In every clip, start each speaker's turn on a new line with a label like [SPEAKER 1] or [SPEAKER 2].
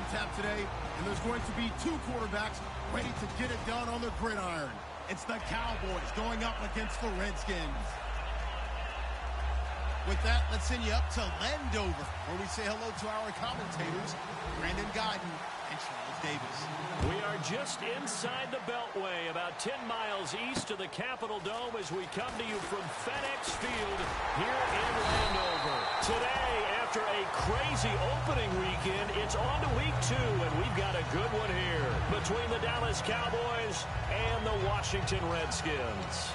[SPEAKER 1] tap today, and there's going to be two quarterbacks ready to get it done on the gridiron. It's the Cowboys going up against the Redskins. With that, let's send you up to Landover, where we say hello to our commentators, Brandon Guyton and Charles Davis.
[SPEAKER 2] We are just inside the Beltway, about 10 miles east of the Capitol Dome as we come to you from FedEx Field here in Landover. Today, after a crazy opening weekend, it's on to week 2, and we've got a good one here between the Dallas Cowboys and the Washington Redskins.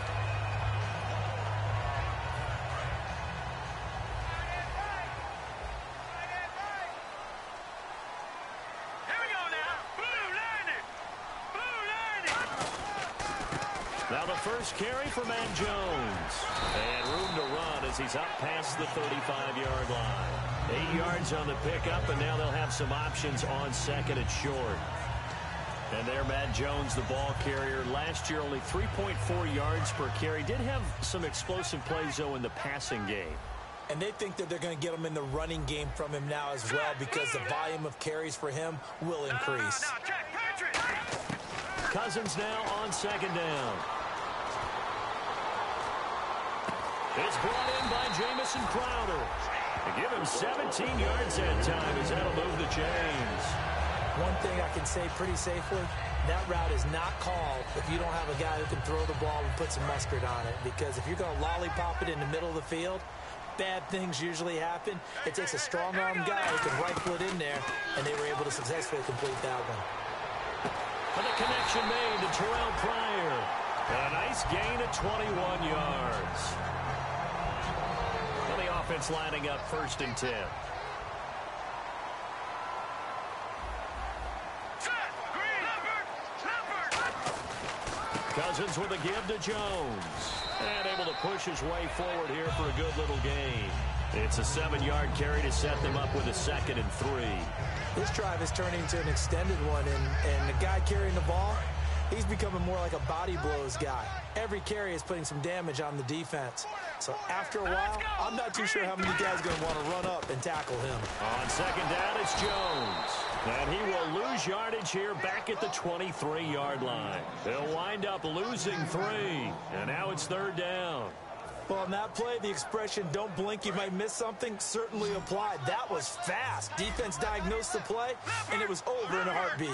[SPEAKER 2] Now the first carry for Matt Jones. And room to run as he's up past the 35-yard line. 8 yards on the pickup, and now they'll have some options on second and short. And there Matt Jones, the ball carrier. Last year only 3.4 yards per carry. Did have some explosive plays, though, in the passing game.
[SPEAKER 3] And they think that they're going to get him in the running game from him now as well, because the volume of carries for him will increase.
[SPEAKER 2] Cousins now on second down. It's brought in by Jamison Crowder. They give him 17 yards that time as that'll move the chains.
[SPEAKER 3] One thing I can say pretty safely, that route is not called if you don't have a guy who can throw the ball and put some mustard on it. Because if you're going to lollipop it in the middle of the field, bad things usually happen. It takes a strong-arm guy who can rifle it in there, and they were able to successfully complete that one.
[SPEAKER 2] And the connection made to Terrell Pryor. A nice gain of 21 yards. And the offense lining up 1st and 10. Cousins with a give to Jones. And able to push his way forward here for a good little gain. It's a 7-yard carry to set them up with a 2nd and 3.
[SPEAKER 3] This drive is turning into an extended one, and the guy carrying the ball, he's becoming more like a body blows guy. Every carry is putting some damage on the defense. So after a while, I'm not too sure how many guys are going to want to run up and tackle him.
[SPEAKER 2] On second down, it's Jones. And he will lose yardage here back at the 23-yard line. They'll wind up losing 3. And now it's 3rd down.
[SPEAKER 3] Well, on that play, the expression, don't blink, you might miss something, certainly applied. That was fast. Defense diagnosed the play, and it was over in a heartbeat.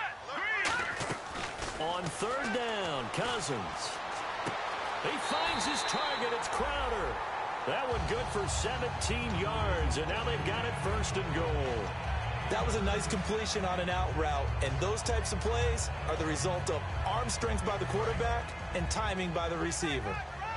[SPEAKER 2] On 3rd down, Cousins. He finds his target. It's Crowder. That one good for 17 yards, and now they've got it 1st and goal.
[SPEAKER 3] That was a nice completion on an out route, and those types of plays are the result of arm strength by the quarterback and timing by the receiver.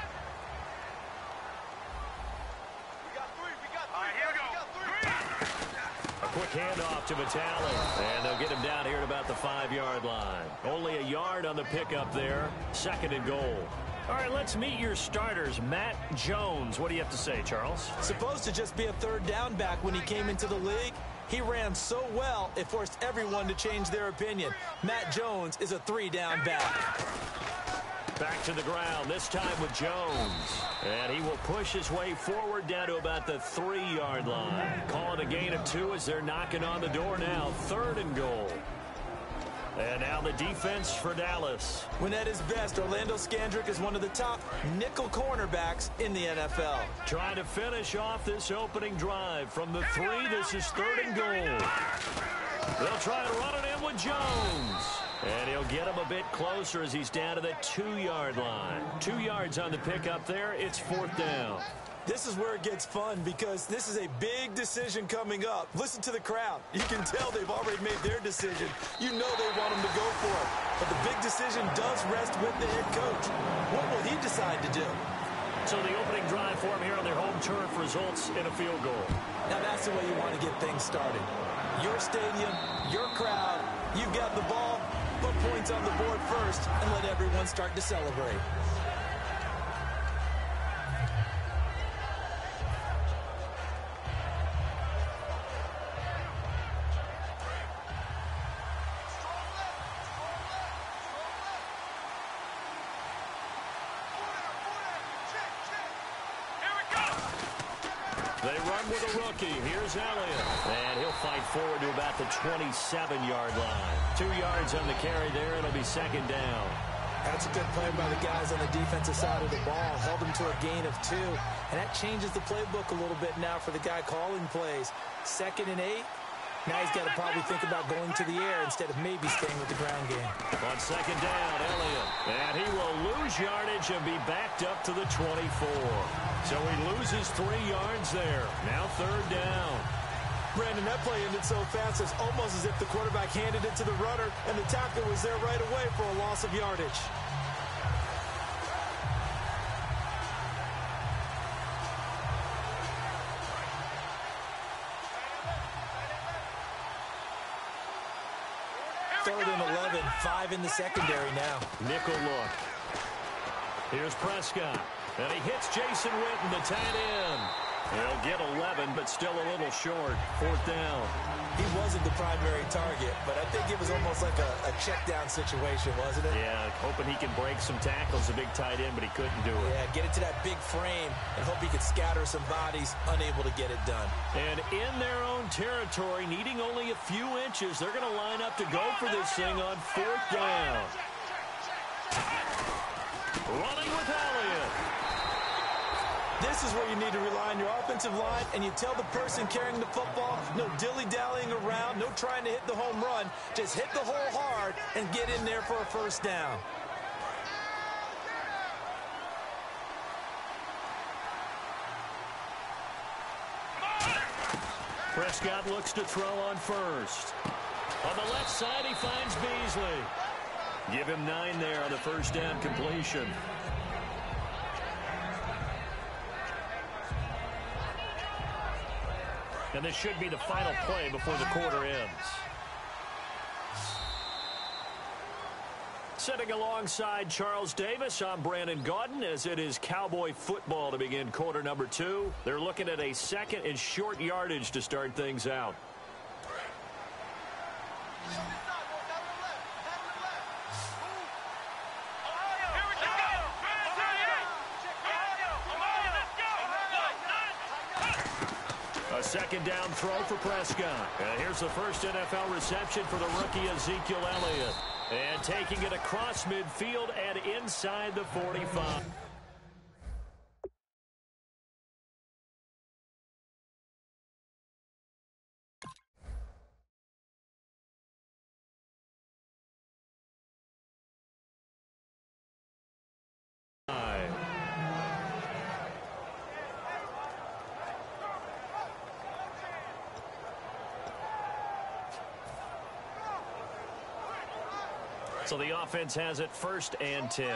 [SPEAKER 2] Quick handoff to Vitale, and they'll get him down here at about the 5-yard line. Only a yard on the pickup there. 2nd and goal. All right, let's meet your starters. Matt Jones. What do you have to say, Charles?
[SPEAKER 3] Supposed to just be a 3rd down back when he came into the league. He ran so well, it forced everyone to change their opinion. Matt Jones is a 3-down back.
[SPEAKER 2] Back to the ground, this time with Jones. And he will push his way forward down to about the 3-yard line. Calling a gain of 2 as they're knocking on the door now. 3rd and goal. And now the defense for Dallas.
[SPEAKER 3] When at his best, Orlando Scandrick is one of the top nickel cornerbacks in the NFL.
[SPEAKER 2] Trying to finish off this opening drive from the 3. This is 3rd and goal. They'll try to run it in with Jones. And he'll get him a bit closer as he's down to the 2-yard line. 2 yards on the pickup there. It's 4th down.
[SPEAKER 3] This is where it gets fun because this is a big decision coming up. Listen to the crowd. You can tell they've already made their decision. You know they want him to go for it. But the big decision does rest with the head coach. What will he decide to do?
[SPEAKER 2] So the opening drive for him here on their home turf results in a field goal.
[SPEAKER 3] Now that's the way you want to get things started. Your stadium, your crowd, you've got the ball, put points on the board first, and let everyone start to celebrate.
[SPEAKER 2] They run with a rookie. Here's Elliott. And he'll fight forward to about the 27-yard line. 2 yards on the carry there. It'll be second down.
[SPEAKER 3] That's a good play by the guys on the defensive side of the ball. Held him to a gain of 2. And that changes the playbook a little bit now for the guy calling plays. 2nd and 8. Now he's got to probably think about going to the air instead of maybe staying with the ground game.
[SPEAKER 2] On second down, Elliott. And he will lose yardage and be backed up to the 24. So he loses 3 yards there. Now third down.
[SPEAKER 3] Brandon, that play ended so fast, it's almost as if the quarterback handed it to the runner, and the tackle was there right away for a loss of yardage. Third and 11, 5 in the secondary now.
[SPEAKER 2] Nickel look. Here's Prescott. And he hits Jason Witten, the tight end. He'll get 11, but still a little short. 4th down.
[SPEAKER 3] He wasn't the primary target, but I think it was almost like a check-down situation, wasn't it?
[SPEAKER 2] Yeah, hoping he can break some tackles, a big tight end, but he couldn't do it.
[SPEAKER 3] Yeah, get into that big frame and hope he could scatter some bodies, unable to get it done.
[SPEAKER 2] And in their own territory, needing only a few inches, they're going to line up to go for this thing on 4th down. Running with Elliott.
[SPEAKER 3] This is where you need to rely on your offensive line, and you tell the person carrying the football, no dilly-dallying around, no trying to hit the home run. Just hit the hole hard and get in there for a first down.
[SPEAKER 2] Prescott looks to throw on first. On the left side, he finds Beasley. Give him 9 there on the first down completion. And this should be the final play before the quarter ends. Sitting alongside Charles Davis, I'm Brandon Gaudin, as it is Cowboy football to begin quarter number 2. They're looking at a 2nd and short yardage to start things out. A 2nd down throw for Prescott. And here's the first NFL reception for the rookie Ezekiel Elliott. And taking it across midfield and inside the 45. So the offense has it 1st and 10.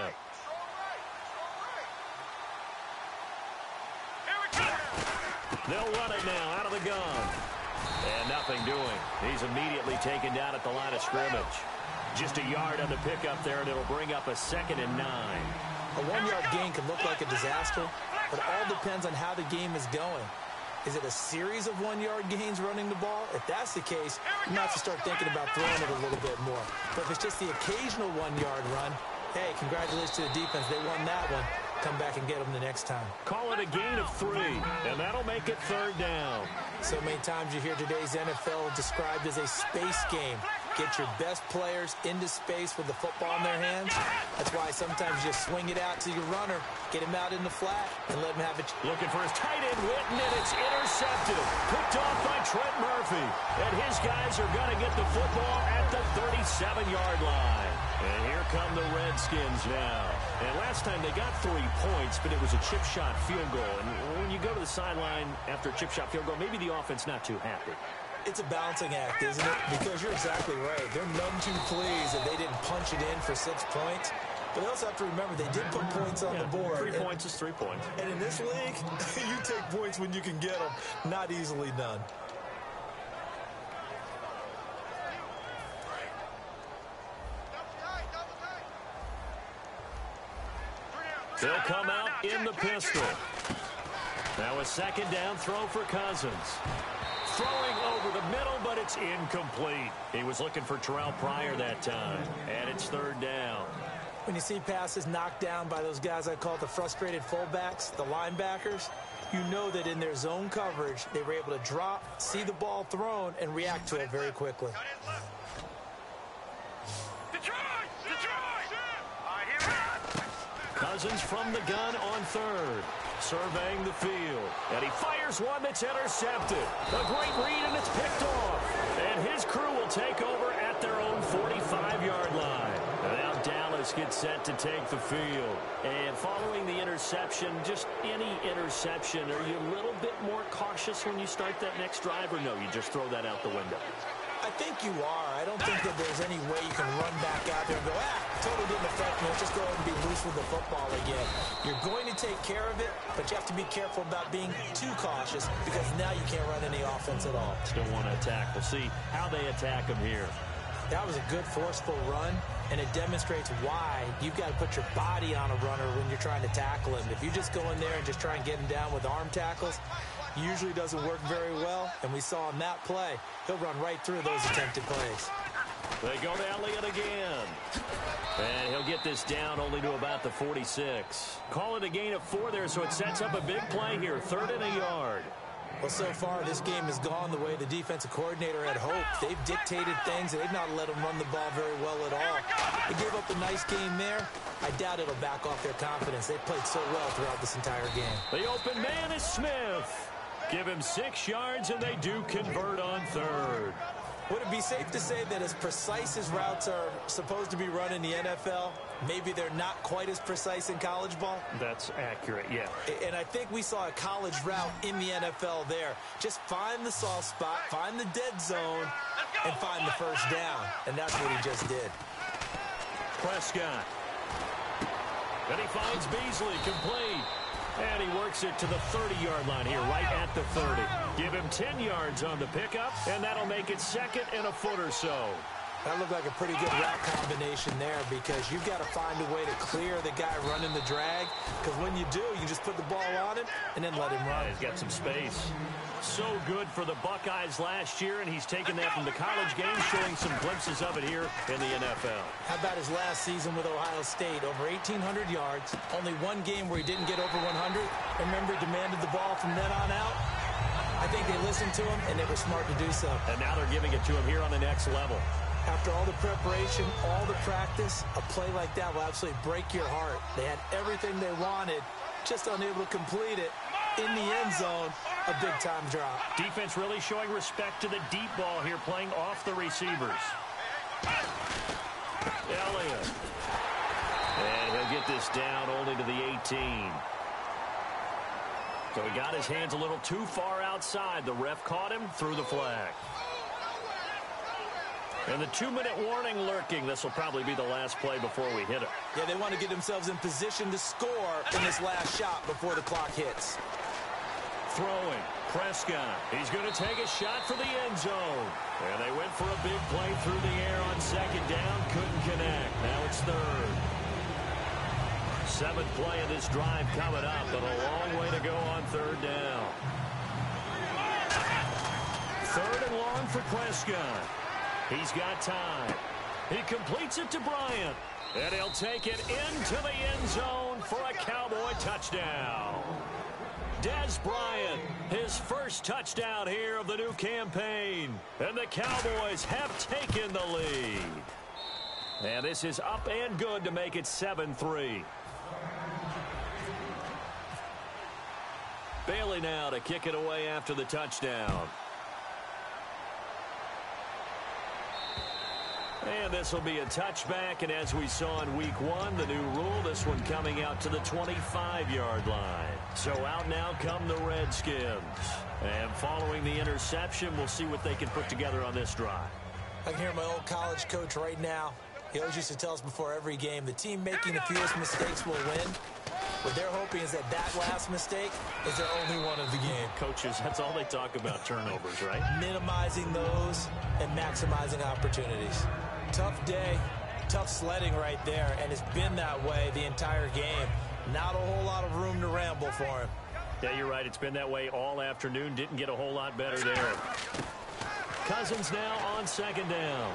[SPEAKER 2] They'll run it now out of the gun. And nothing doing. He's immediately taken down at the line of scrimmage. Just a yard on the pickup there, and it'll bring up a 2nd and 9.
[SPEAKER 3] A 1-yard gain can look like a disaster, but it all depends on how the game is going. Is it a series of 1-yard gains running the ball? If that's the case, you might have to start thinking about throwing it a little bit more. But if it's just the occasional 1-yard run, hey, congratulations to the defense. They won that one. Come back and get them the next time.
[SPEAKER 2] Call it a gain of 3, and that'll make it 3rd down.
[SPEAKER 3] So many times you hear today's NFL described as a space game. Get your best players into space with the football in their hands. That's why sometimes you just swing it out to your runner, get him out in the flat, and let him have it.
[SPEAKER 2] Looking for his tight end, Witten, and it's intercepted. Picked off by Trent Murphy. And his guys are going to get the football at the 37-yard line. And here come the Redskins now. And last time they got 3 points, but it was a chip shot field goal. And when you go to the sideline after a chip shot field goal, maybe the offense not too happy.
[SPEAKER 3] It's a balancing act, isn't it? Because you're exactly right. They're none too pleased that they didn't punch it in for 6 points. But they also have to remember they did put points on the board.
[SPEAKER 2] 3 points is 3 points.
[SPEAKER 3] And in this league, you take points when you can get them. Not easily done.
[SPEAKER 2] They'll come out in the pistol. Now a 2nd down throw for Cousins. Throwing over the middle, but it's incomplete. He was looking for Terrell Pryor that time. And it's 3rd down.
[SPEAKER 3] When you see passes knocked down by those guys I call the frustrated fullbacks, the linebackers, you know that in their zone coverage, they were able to drop, see the ball thrown, and react to it very quickly.
[SPEAKER 2] Cousins from the gun on third, surveying the field, and he fires one that's intercepted. A great read, and it's picked off. And his crew will take over at their own 45-yard line. And now Dallas gets set to take the field. And following the interception, just any interception, are you a little bit more cautious when you start that next drive, or no, you just throw that out the window?
[SPEAKER 3] I think you are. I don't think that there's any way you can run back out there and go, totally didn't affect me. Let's just go ahead and be loose with the football again. You're going to take care of it, but you have to be careful about being too cautious because now you can't run any offense at all.
[SPEAKER 2] Still want to attack. We'll see how they attack him here.
[SPEAKER 3] That was a good, forceful run, and it demonstrates why you've got to put your body on a runner when you're trying to tackle him. If you just go in there and just try and get him down with arm tackles, usually doesn't work very well, and we saw on that play, he'll run right through those attempted plays.
[SPEAKER 2] They go to Elliott again. And he'll get this down only to about the 46. Call it a gain of 4 there, so it sets up a big play here, 3rd and a yard.
[SPEAKER 3] Well, so far, this game has gone the way the defensive coordinator had hoped. They've dictated things, and they've not let them run the ball very well at all. They gave up a nice game there. I doubt it'll back off their confidence. They've played so well throughout this entire game.
[SPEAKER 2] The open man is Smith. Give him 6 yards, and they do convert on 3rd.
[SPEAKER 3] Would it be safe to say that as precise as routes are supposed to be run in the NFL, maybe they're not quite as precise in college ball?
[SPEAKER 2] That's accurate, yeah.
[SPEAKER 3] And I think we saw a college route in the NFL there. Just find the soft spot, find the dead zone, and find the first down. And that's what he just did.
[SPEAKER 2] Prescott. And he finds Beasley complete. And he works it to the 30-yard line here, right at the 30. Give him 10 yards on the pickup, and that'll make it 2nd and a foot or so.
[SPEAKER 3] That looked like a pretty good route combination there because you've got to find a way to clear the guy running the drag because when you do, you just put the ball on him and then let him run.
[SPEAKER 2] He's got some space. So good for the Buckeyes last year, and he's taken that from the college game, showing some glimpses of it here in the NFL.
[SPEAKER 3] How about his last season with Ohio State? Over 1,800 yards, only one game where he didn't get over 100. Remember, demanded the ball from then on out. I think they listened to him, and they were smart to do so.
[SPEAKER 2] And now they're giving it to him here on the next level.
[SPEAKER 3] After all the preparation, all the practice, a play like that will absolutely break your heart. They had everything they wanted, just unable to complete it. In the end zone, a big-time drop.
[SPEAKER 2] Defense really showing respect to the deep ball here, playing off the receivers. Elliott. And he'll get this down only to the 18. So he got his hands a little too far outside. The ref caught him, threw the flag. And the 2-minute warning lurking. This will probably be the last play before we hit it.
[SPEAKER 3] Yeah, they want to get themselves in position to score in this last shot before the clock hits.
[SPEAKER 2] Throwing. Prescott. He's going to take a shot for the end zone. And they went for a big play through the air on 2nd down. Couldn't connect. Now it's 3rd. 7th play of this drive coming up, but a long way to go on 3rd down. 3rd and long for Prescott. He's got time. He completes it to Bryant. And he'll take it into the end zone for a Cowboy touchdown. Dez Bryant, his first touchdown here of the new campaign. And the Cowboys have taken the lead. And this is up and good to make it 7-3. Bailey now to kick it away after the touchdown. And this will be a touchback, and as we saw in week 1, the new rule, this one coming out to the 25-yard line. So out now come the Redskins. And following the interception, we'll see what they can put together on this drive.
[SPEAKER 3] I can hear my old college coach right now. He always used to tell us before every game, the team making the fewest mistakes will win. What they're hoping is that last mistake is their only one of the game.
[SPEAKER 2] Coaches, that's all they talk about, turnovers, right?
[SPEAKER 3] Minimizing those and maximizing opportunities. Tough day, tough sledding right there, and it's been that way the entire game. Not a whole lot of room to ramble for him.
[SPEAKER 2] Yeah, you're right. It's been that way all afternoon. Didn't get a whole lot better there. Cousins now on 2nd down.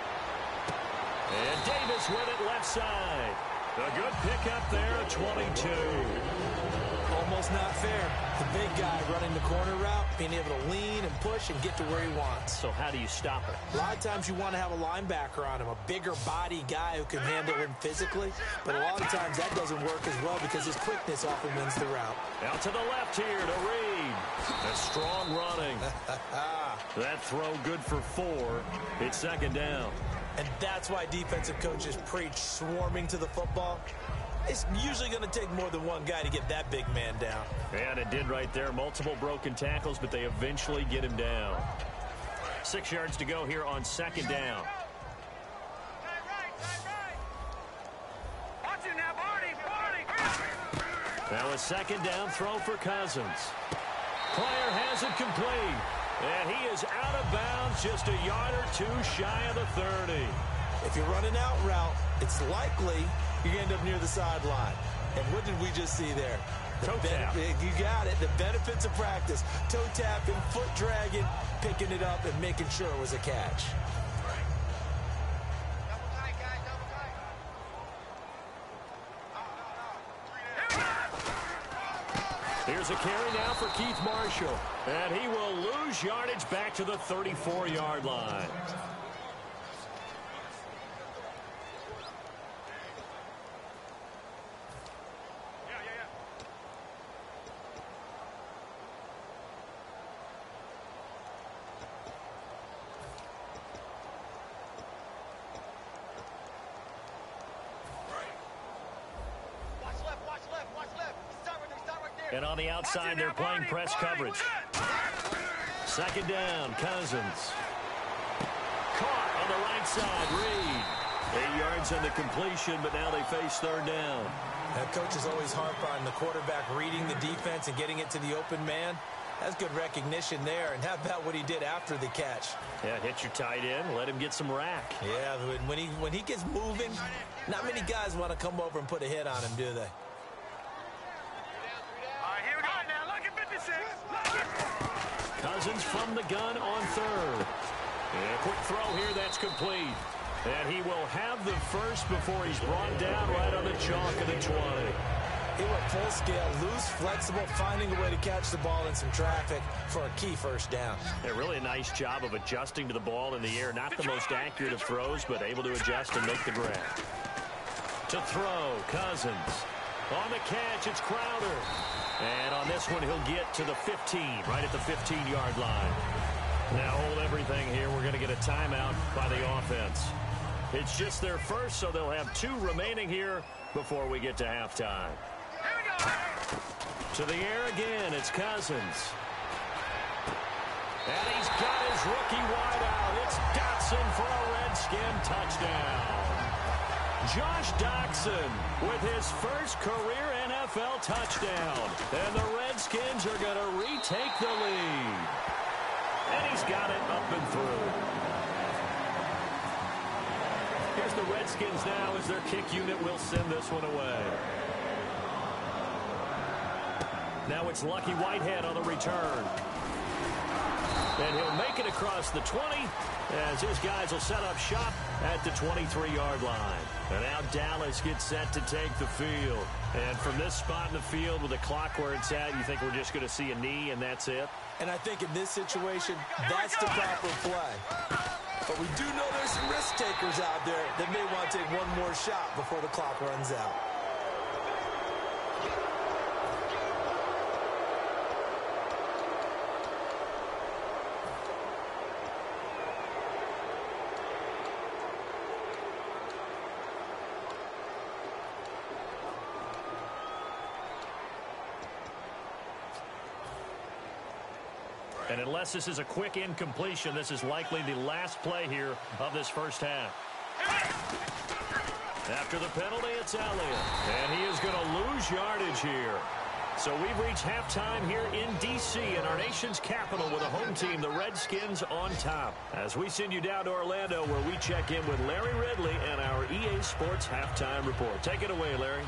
[SPEAKER 2] And Davis with it left side. A good pickup there at 22.
[SPEAKER 3] Almost not fair. The big guy running the corner route, being able to lean and push and get to where he wants.
[SPEAKER 2] So how do you stop it?
[SPEAKER 3] A lot of times you want to have a linebacker on him, a bigger body guy who can handle him physically. But a lot of times that doesn't work as well because his quickness often wins the route.
[SPEAKER 2] Out to the left here to Reed. A strong running. That throw good for 4. It's second down.
[SPEAKER 3] And that's why defensive coaches preach swarming to the football. It's usually going to take more than one guy to get that big man down.
[SPEAKER 2] And it did right there. Multiple broken tackles, but they eventually get him down. 6 yards to go here on second down. Now a second down throw for Cousins. Player has it complete. And he is out of bounds just a yard or 2 shy of the 30.
[SPEAKER 3] If you're running out route, it's likely you end up near the sideline. And what did we just see there?
[SPEAKER 2] Toe tap.
[SPEAKER 3] You got it. The benefits of practice. Toe tapping, foot dragging, picking it up, and making sure it was a catch.
[SPEAKER 2] Here's a carry now for Keith Marshall. And he will lose yardage back to the 34-yard line. And on the outside, they're playing press coverage. Second down, Cousins. Caught on the right side, Reed. 8 yards on the completion, but now they face third down.
[SPEAKER 3] That coaches always harp on the quarterback reading the defense and getting it to the open man. That's good recognition there. And how about what he did after the catch?
[SPEAKER 2] Yeah, hit your tight end, let him get some rack.
[SPEAKER 3] Yeah, when he gets moving, not many guys want to come over and put a hit on him, do they?
[SPEAKER 2] Cousins from the gun on third. And a quick throw here that's complete. And he will have the first before he's brought down right on the chalk of the 20.
[SPEAKER 3] He went full scale, loose, flexible, finding a way to catch the ball in some traffic for a key first down.
[SPEAKER 2] Yeah, really a nice job of adjusting to the ball in the air. Not the most accurate of throws, but able to adjust and make the grab. To throw, Cousins. On the catch, it's Crowder. And on this one, he'll get to the 15, right at the 15-yard line. Now hold everything here. We're going to get a timeout by the offense. It's just their first, so they'll have 2 remaining here before we get to halftime.
[SPEAKER 4] Here we go.
[SPEAKER 2] To the air again, it's Cousins. And he's got his rookie wideout. It's Dotson for a Redskin touchdown. Josh Doctson with his first career NFL touchdown. And the Redskins are going to retake the lead. And he's got it up and through. Here's the Redskins now as their kick unit will send this one away. Now it's Lucky Whitehead on the return. And he'll make it across the 20 as his guys will set up shop at the 23-yard line. And now Dallas gets set to take the field. And from this spot in the field with the clock where it's at, you think we're just going to see a knee and that's it?
[SPEAKER 3] And I think in this situation, that's the proper play. But we do know there's some risk takers out there that may want to take one more shot before the clock runs out.
[SPEAKER 2] And unless this is a quick incompletion, this is likely the last play here of this first half. After the penalty, it's Elliott. And he is going to lose yardage here. So we've reached halftime here in D.C. in our nation's capital with a home team, the Redskins, on top. As we send you down to Orlando where we check in with Larry Ridley and our EA Sports Halftime Report. Take it away, Larry.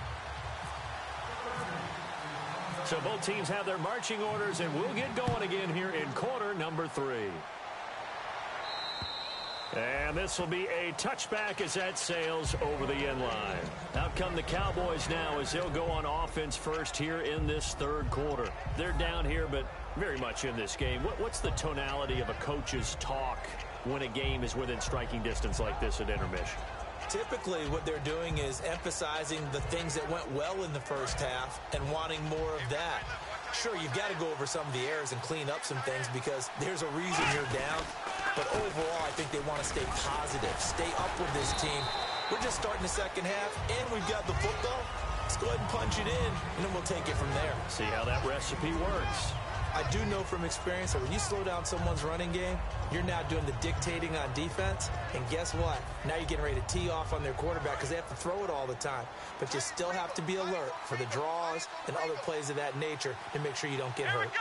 [SPEAKER 2] So both teams have their marching orders, and we'll get going again here in quarter number 3. And this will be a touchback as that sails over the end line. Out come the Cowboys now as they'll go on offense first here in this third quarter. They're down here, but very much in this game. What's the tonality of a coach's talk when a game is within striking distance like this at intermission?
[SPEAKER 3] Typically, what they're doing is emphasizing the things that went well in the first half and wanting more of that. Sure, you've got to go over some of the errors and clean up some things because there's a reason you're down. But overall, I think they want to stay positive, stay up with this team. We're just starting the second half, and we've got the football. Let's go ahead and punch it in, and then we'll take it from there.
[SPEAKER 2] See how that recipe works.
[SPEAKER 3] I do know from experience that when you slow down someone's running game, you're now doing the dictating on defense. And guess what? Now you're getting ready to tee off on their quarterback because they have to throw it all the time. But you still have to be alert for the draws and other plays of that nature to make sure you don't get hurt.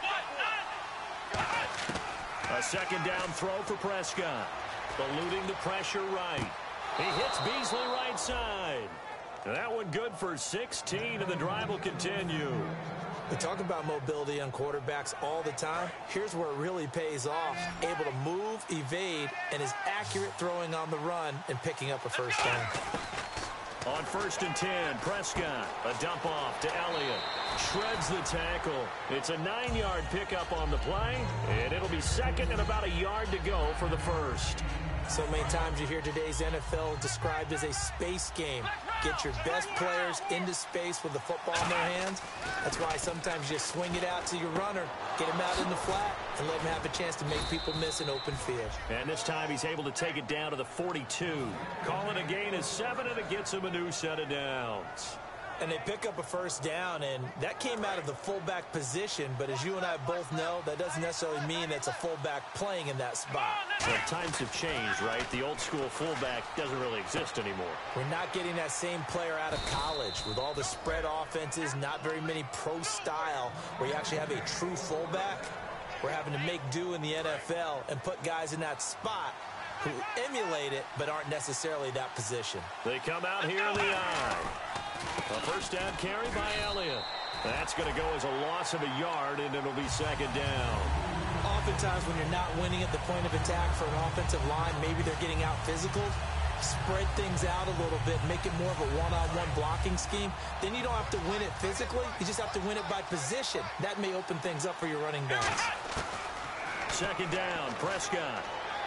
[SPEAKER 2] A second down throw for Prescott. Eluding the pressure right. He hits Beasley right side. That one good for 16, and the drive will continue.
[SPEAKER 3] We talk about mobility on quarterbacks all the time. Here's where it really pays off. Able to move, evade, and is accurate throwing on the run and picking up a first down.
[SPEAKER 2] On 1st and 10, Prescott, a dump off to Elliott. Shreds the tackle. It's a 9-yard pickup on the play, and it'll be second and about a yard to go for the first.
[SPEAKER 3] So many times you hear today's NFL described as a space game. Get your best players into space with the football in their hands. That's why sometimes you swing it out to your runner, get him out in the flat, and let him have a chance to make people miss an open field.
[SPEAKER 2] And this time he's able to take it down to the 42. Call it a gain of 7, and it gets him a new set of downs.
[SPEAKER 3] And they pick up a first down, and that came out of the fullback position. But as you and I both know, that doesn't necessarily mean it's a fullback playing in that spot.
[SPEAKER 2] Well, times have changed, right? The old school fullback doesn't really exist anymore.
[SPEAKER 3] We're not getting that same player out of college with all the spread offenses, not very many pro style where you actually have a true fullback. We're having to make do in the NFL and put guys in that spot who emulate it but aren't necessarily that position.
[SPEAKER 2] They come out here in the eye. A first down carry by Elliott. That's going to go as a loss of a yard, and it'll be second down.
[SPEAKER 3] Oftentimes when you're not winning at the point of attack for an offensive line, maybe they're getting out physical, spread things out a little bit, make it more of a one-on-one blocking scheme. Then you don't have to win it physically. You just have to win it by position. That may open things up for your running backs.
[SPEAKER 2] Second down, Prescott.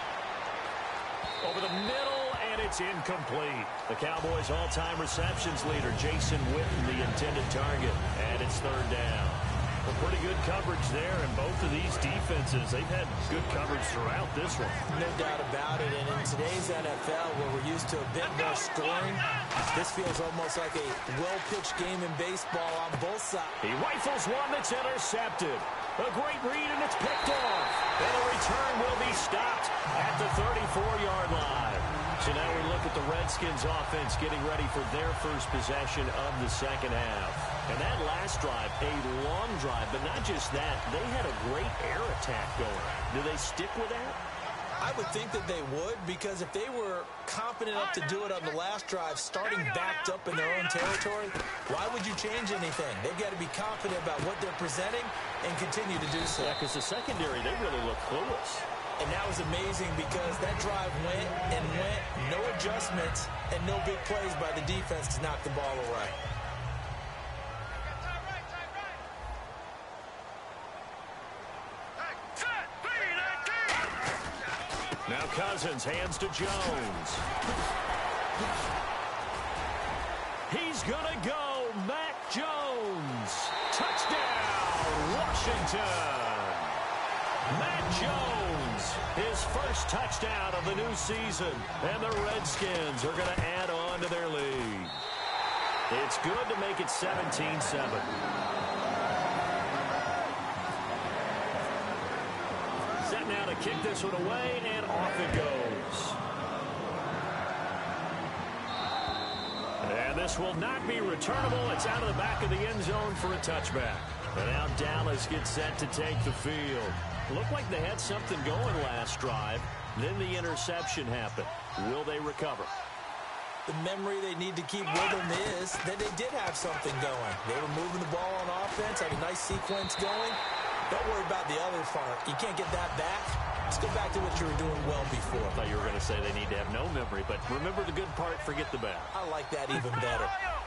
[SPEAKER 2] Over the middle, and it's incomplete. The Cowboys' all-time receptions leader, Jason Witten, the intended target. And it's third down. Well, pretty good coverage there, and both of these defenses, they've had good coverage throughout this one.
[SPEAKER 3] No doubt about it, and in today's NFL, where we're used to a bit more scoring, this feels almost like a well-pitched game in baseball on both sides.
[SPEAKER 2] He rifles one that's intercepted. A great read, and it's picked off. And the return will be stopped at the 34-yard line. So now we look at the Redskins offense getting ready for their first possession of the second half. And that last drive, a long drive, but not just that, they had a great air attack going. Do they stick with that?
[SPEAKER 3] I would think that they would, because if they were confident enough to do it on the last drive, starting backed up in their own territory, why would you change anything? They've got to be confident about what they're presenting and continue to do so.
[SPEAKER 2] Yeah, because the secondary, they really look clueless.
[SPEAKER 3] And that was amazing because that drive went and went, no adjustments, and no big plays by the defense to knock the ball away.
[SPEAKER 2] Now Cousins hands to Jones. He's going to go. Mac Jones. Touchdown, Washington. Mac Jones, his first touchdown of the new season. And the Redskins are going to add on to their lead. It's good to make it 17-7. Set now to kick this one away, and off it goes. And this will not be returnable. It's out of the back of the end zone for a touchback. And now Dallas gets set to take the field. Looked like they had something going last drive. Then the interception happened. Will they recover?
[SPEAKER 3] The memory they need to keep with them is that they did have something going. They were moving the ball on offense, had a nice sequence going. Don't worry about the other part. You can't get that back. Let's go back to what you were doing well before.
[SPEAKER 2] I thought you were going to say they need to have no memory, but remember the good part, forget the bad.
[SPEAKER 3] I like that even better.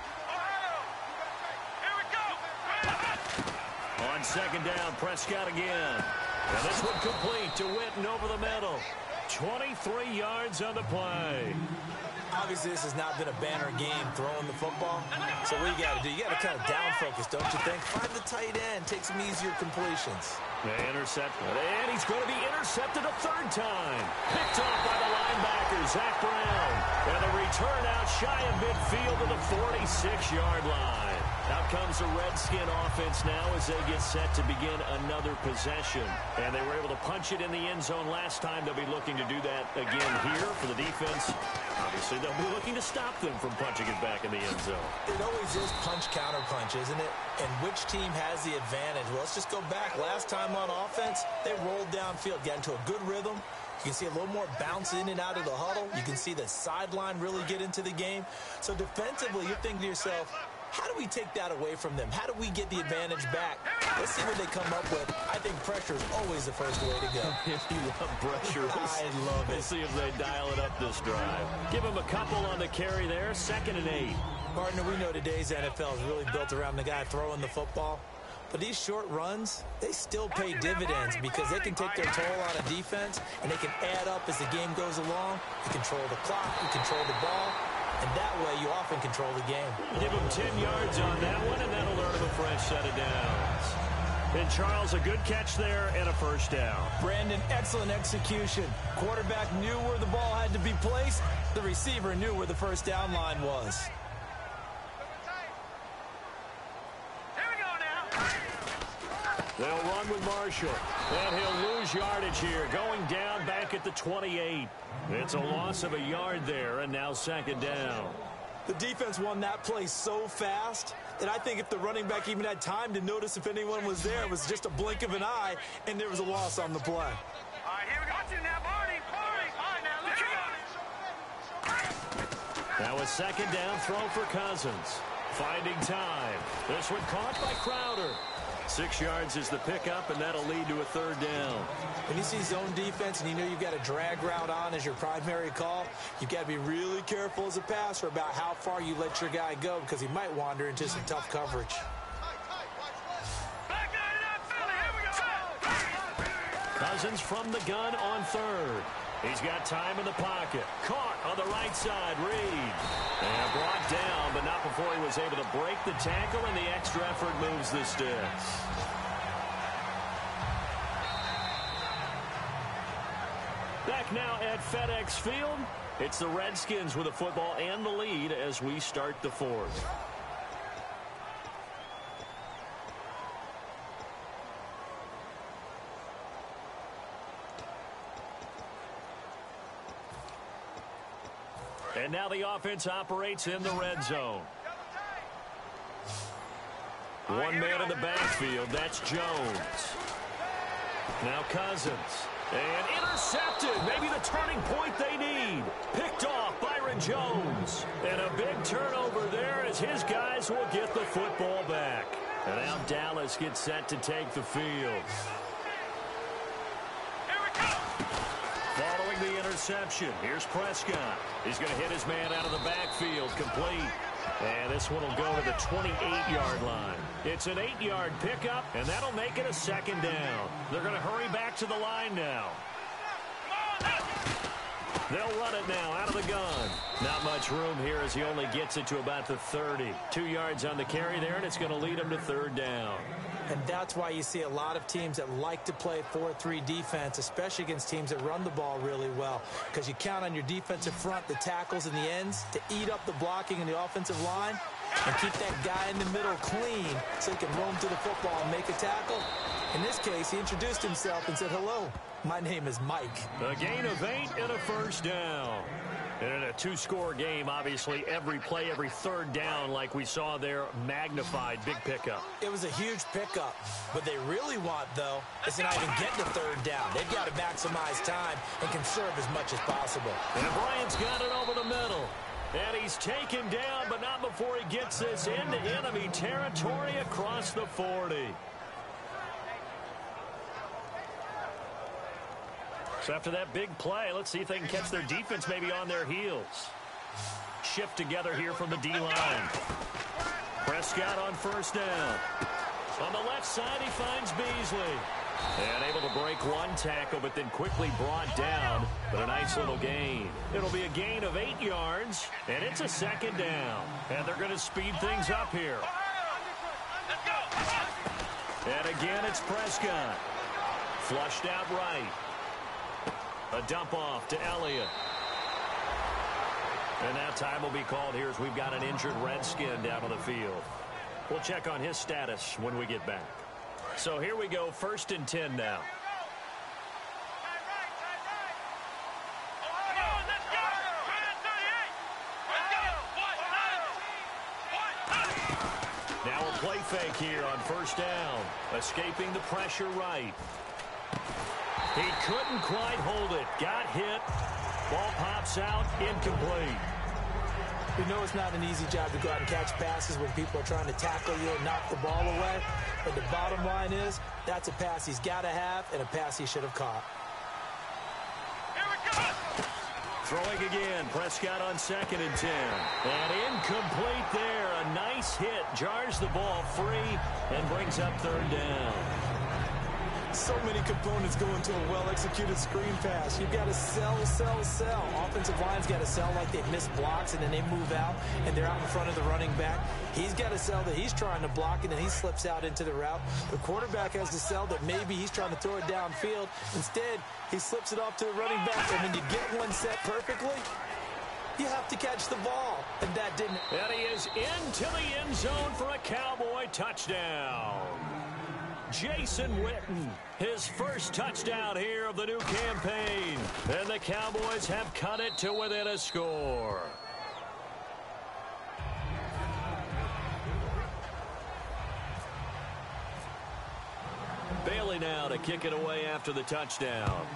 [SPEAKER 2] On second down, Prescott again. And this one complete to Witten over the middle. 23 yards on the play.
[SPEAKER 3] Obviously, this has not been a banner game throwing the football. So what you got to do, you got to kind of down focus, don't you think? Find the tight end, take some easier completions.
[SPEAKER 2] They intercept, and he's going to be intercepted a third time. Picked off by the linebacker, Zach Brown. And the return out shy of midfield to the 46-yard line. Out comes the Redskin offense now as they get set to begin another possession. And they were able to punch it in the end zone last time. They'll be looking to do that again here for the defense. Obviously, they'll be looking to stop them from punching it back in the end zone.
[SPEAKER 3] It always is punch-counter-punch, isn't it? And which team has the advantage? Well, let's just go back. Last time on offense, they rolled downfield, got into a good rhythm. You can see a little more bounce in and out of the huddle. You can see the sideline really get into the game. So defensively, you're thinking to yourself, how do we take that away from them? How do we get the advantage back? Let's see what they come up with. I think pressure is always the first way to go.
[SPEAKER 2] If you love pressure,
[SPEAKER 3] I love it.
[SPEAKER 2] We'll see if they dial it up this drive. Give them a couple on the carry there, 2nd and 8.
[SPEAKER 3] Partner, we know today's NFL is really built around the guy throwing the football. But these short runs, they still pay dividends because they can take their toll on a defense, and they can add up as the game goes along. You control the clock, you control the ball, and that way you often control the game.
[SPEAKER 2] Give them 10 yards on that one, and that'll earn them a fresh set of downs. And Charles, a good catch there and a first down.
[SPEAKER 3] Brandon, excellent execution. Quarterback knew where the ball had to be placed. The receiver knew where the first down line was.
[SPEAKER 2] They'll run with Marshall. And he'll lose yardage here, going down back at the 28. It's a loss of a yard there, and now 2nd down.
[SPEAKER 3] The defense won that play so fast that I think if the running back even had time to notice if anyone was there, it was just a blink of an eye, and there was a loss on the play.
[SPEAKER 4] All right, here we go. Now, Barney. All right, now, let's go.
[SPEAKER 2] Now a 2nd down throw for Cousins. Finding time. This one caught by Crowder. 6 yards is the pickup, and that'll lead to a 3rd down.
[SPEAKER 3] When you see zone defense and you know you've got a drag route on as your primary call, you've got to be really careful as a passer about how far you let your guy go because he might wander into some tough coverage.
[SPEAKER 2] Cousins from the gun on 3rd. He's got time in the pocket. Caught on the right side, Reed. And brought down, but not before he was able to break the tackle, and the extra effort moves the sticks. Back now at FedEx Field. It's the Redskins with the football and the lead as we start the 4th. And now the offense operates in the red zone. One man in the backfield, that's Jones. Now Cousins. And intercepted. Maybe the turning point they need. Picked off Byron Jones. And a big turnover there as his guys will get the football back. And now Dallas gets set to take the field. Following the interception, here's Prescott. He's going to hit his man out of the backfield, complete. And this one will go to the 28-yard line. It's an 8-yard pickup, and that'll make it a 2nd down. They're going to hurry back to the line now. They'll run it now out of the gun. Not much room here as he only gets it to about the 30. 2 yards on the carry there, and it's going to lead him to 3rd down.
[SPEAKER 3] And that's why you see a lot of teams that like to play 4-3 defense, especially against teams that run the ball really well, because you count on your defensive front, the tackles and the ends, to eat up the blocking in the offensive line and keep that guy in the middle clean so he can roam to the football and make a tackle. In this case, he introduced himself and said, "Hello, my name is Mike."
[SPEAKER 2] A gain of 8 and a 1st down. And in a 2-score game, obviously, every play, every 3rd down, like we saw there, magnified, big pickup.
[SPEAKER 3] It was a huge pickup. What they really want, though, is to not even get to 3rd down. They've got to maximize time and conserve as much as possible.
[SPEAKER 2] And Bryant's got it over the middle. And he's taken down, but not before he gets this into enemy territory across the 40. So after that big play, let's see if they can catch their defense maybe on their heels. Shift together here from the D-line. Prescott on first down. On the left side, he finds Beasley. And able to break one tackle, but then quickly brought down. But a nice little gain. It'll be a gain of 8 yards, and it's a second down. And they're going to speed things up here. And again, it's Prescott. Flushed out right. A dump off to Elliott. And that time will be called here as we've got an injured Redskin down on the field. We'll check on his status when we get back. So here we go, 1st and 10 now. Now a play fake here on first down. Escaping the pressure right. He couldn't quite hold it. Got hit. Ball pops out. Incomplete.
[SPEAKER 3] We know it's not an easy job to go out and catch passes when people are trying to tackle you and knock the ball away. But the bottom line is, that's a pass he's got to have and a pass he should have caught.
[SPEAKER 2] Throwing again. Prescott on 2nd and 10. And incomplete there. A nice hit. Jars the ball free and brings up 3rd down.
[SPEAKER 3] So many components go into a well-executed screen pass. You've got to sell. Offensive line's got to sell like they've missed blocks, and then they move out, and they're out in front of the running back. He's got to sell that he's trying to block, and then he slips out into the route. The quarterback has to sell that maybe he's trying to throw it downfield. Instead, he slips it off to the running back, and when you get one set perfectly, you have to catch the ball, and that didn't.
[SPEAKER 2] And he is into the end zone for a Cowboy touchdown. Jason Witten, his first touchdown here of the new campaign. And the Cowboys have cut it to within a score. Bailey now to kick it away after the touchdown.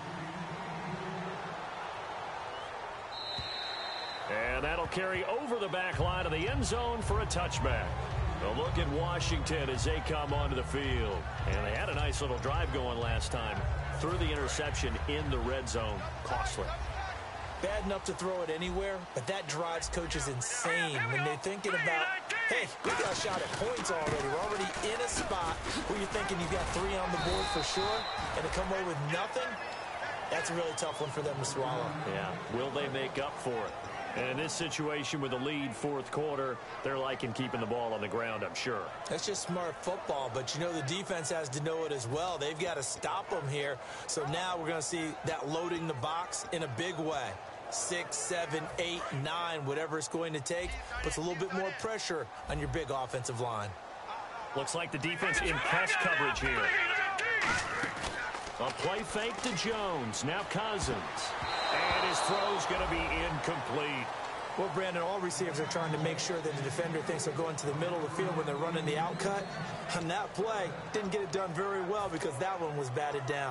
[SPEAKER 2] And that'll carry over the back line of the end zone for a touchback. A look at Washington as they come onto the field. And they had a nice little drive going last time. Threw the interception in the red zone. Costly.
[SPEAKER 3] Bad enough to throw it anywhere, but that drives coaches insane when they're thinking about, hey, we got a shot at points already. We're already in a spot where you're thinking you've got 3 on the board for sure, and to come away with nothing, that's a really tough one for them to swallow.
[SPEAKER 2] Yeah, will they make up for it? And in this situation with the lead 4th quarter, they're liking keeping the ball on the ground, I'm sure.
[SPEAKER 3] That's just smart football, but you know the defense has to know it as well. They've got to stop them here. So now we're going to see that loading the box in a big way. 6, 7, 8, 9, whatever it's going to take, puts a little bit more pressure on your big offensive line.
[SPEAKER 2] Looks like the defense in press coverage here. A play fake to Jones. Now Cousins. And his throw's going to be incomplete.
[SPEAKER 3] Well, Brandon, all receivers are trying to make sure that the defender thinks they're going to the middle of the field when they're running the outcut. On that play, didn't get it done very well because that one was batted down.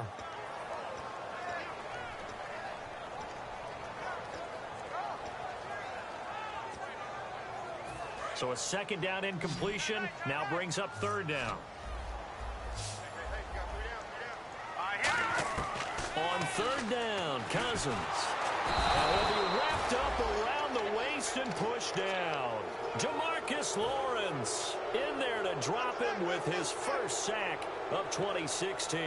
[SPEAKER 2] So a 2nd down incompletion now brings up 3rd down. On 3rd down, Cousins. And will be wrapped up around the waist and pushed down. Demarcus Lawrence in there to drop him with his first sack of 2016.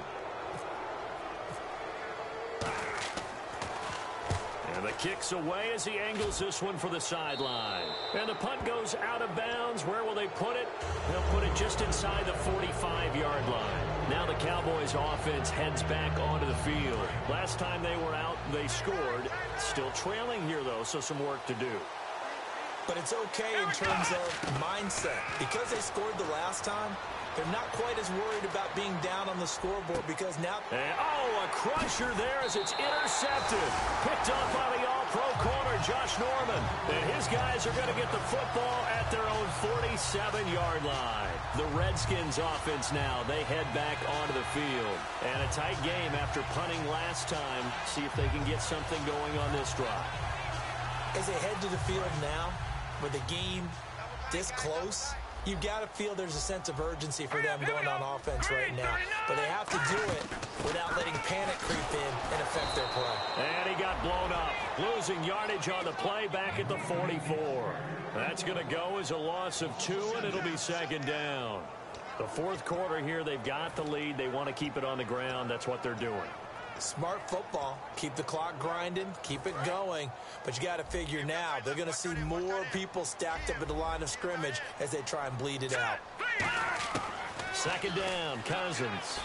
[SPEAKER 2] And the kick's away as he angles this one for the sideline. And the punt goes out of bounds. Where will they put it? They'll put it just inside the 45-yard line. Now the Cowboys offense heads back onto the field. Last time they were out, they scored. Still trailing here, though, so some work to do.
[SPEAKER 3] But it's okay in terms of mindset. Because they scored the last time, they're not quite as worried about being down on the scoreboard because now...
[SPEAKER 2] And, a crusher there as it's intercepted. Picked up by the all-pro corner, Josh Norman. And his guys are going to get the football at their own 47-yard line. The Redskins offense now, they head back onto the field. And a tight game after punting last time. See if they can get something going on this drive.
[SPEAKER 3] As they head to the field now, with the game this close, You've got to feel there's a sense of urgency for them going on offense right now. But they have to do it without letting panic creep in and affect their play.
[SPEAKER 2] And he got blown up, losing yardage on the play back at the 44. That's going to go as a loss of 2, and it'll be second down. The fourth quarter here, they've got the lead. They want to keep it on the ground. That's what they're doing.
[SPEAKER 3] Smart football. Keep the clock grinding. Keep it going. But you got to figure now, they're going to see more people stacked up at the line of scrimmage as they try and bleed it out.
[SPEAKER 2] Second down, Cousins.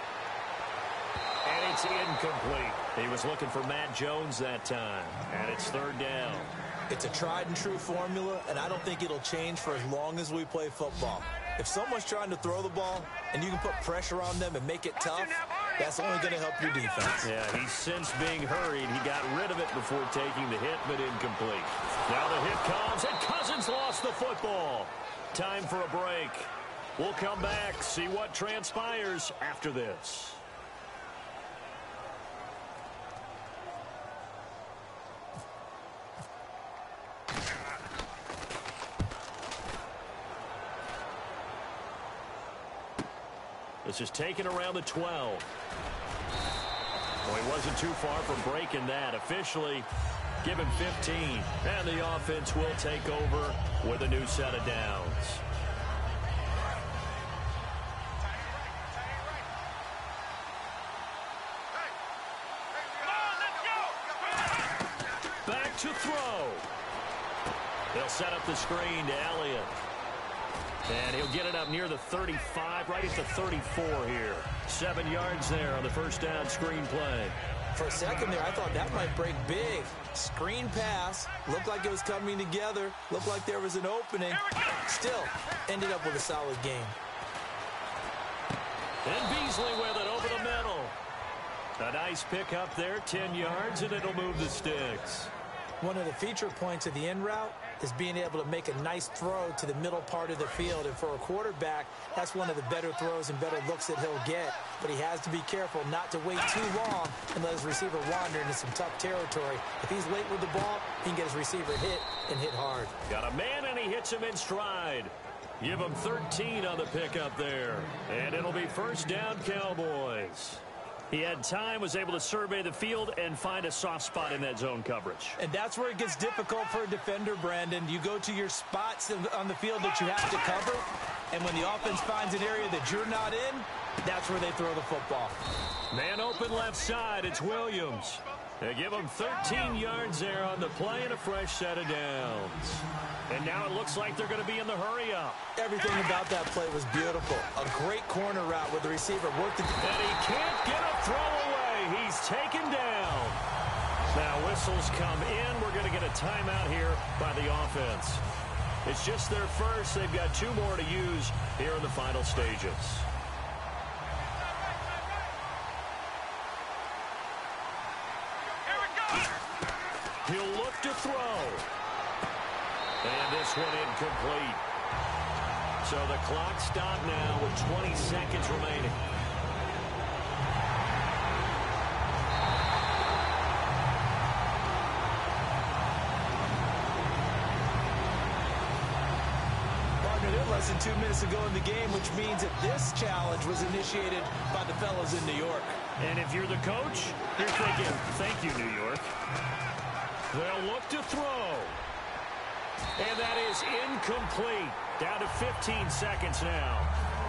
[SPEAKER 2] And it's incomplete. He was looking for Matt Jones that time. And it's third down.
[SPEAKER 3] It's a tried and true formula, and I don't think it'll change for as long as we play football. If someone's trying to throw the ball and you can put pressure on them and make it tough, that's only going to help your defense.
[SPEAKER 2] Yeah, he's since being hurried. He got rid of it before taking the hit, but incomplete. Now the hit comes, and Cousins lost the football. Time for a break. We'll come back, see what transpires after this. This is taken around the 12. Well, he wasn't too far from breaking that. Officially, give him 15. And the offense will take over with a new set of downs. Back to throw. They'll set up the screen to Elliott. And he'll get it up near the 35, right at the 34 here. 7 yards there on the first down screen play.
[SPEAKER 3] For a second there, I thought that might break big. Screen pass. Looked like it was coming together. Looked like there was an opening. Still, ended up with a solid game.
[SPEAKER 2] And Beasley with it over the middle. A nice pick up there, 10 yards, and it'll move the sticks.
[SPEAKER 3] One of the feature points of the in route is being able to make a nice throw to the middle part of the field. And for a quarterback, that's one of the better throws and better looks that he'll get. But he has to be careful not to wait too long and let his receiver wander into some tough territory. If he's late with the ball, he can get his receiver hit and hit hard.
[SPEAKER 2] Got a man, and he hits him in stride. Give him 13 on the pickup there. And it'll be first down, Cowboys. He had time, was able to survey the field and find a soft spot in that zone coverage.
[SPEAKER 3] And that's where it gets difficult for a defender, Brandon. You go to your spots on the field that you have to cover, and when the offense finds an area that you're not in, that's where they throw the football.
[SPEAKER 2] Man open left side, it's Williams. They give him 13 yards there on the play and a fresh set of downs. And now it looks like they're going to be in the hurry-up.
[SPEAKER 3] Everything about that play was beautiful. A great corner route with the receiver worked it.
[SPEAKER 2] And he can't get a throw away. He's taken down. Now whistles come in. We're going to get a timeout here by the offense. It's just their first. They've got 2 more to use here in the final stages. He'll look to throw. And this one incomplete. So the clock stopped now with 20 seconds remaining.
[SPEAKER 3] Partner, they're less than 2 minutes ago in the game, which means that this challenge was initiated by the fellas in New York.
[SPEAKER 2] And if you're the coach, you're thinking, thank you, New York. They'll look to throw. And that is incomplete. Down to 15 seconds now.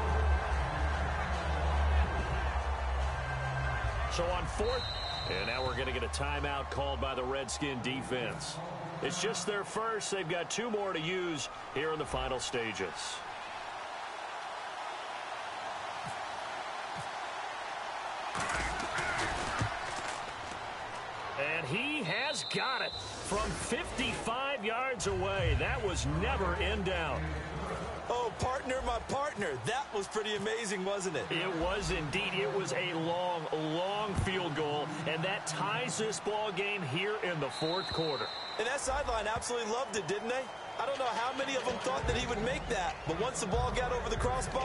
[SPEAKER 2] So on 4th, and now we're going to get a timeout called by the Redskin defense. It's just their first. They've got 2 more to use here in the final stages. And he has got it from 55 yards away. That was never in doubt.
[SPEAKER 3] Oh, partner, my partner. That was pretty amazing, wasn't it?
[SPEAKER 2] It was indeed. It was a long, long field goal, and that ties this ball game here in the 4th quarter.
[SPEAKER 3] And that sideline absolutely loved it, didn't they? I don't know how many of them thought that he would make that, but once the ball got over the crossbar,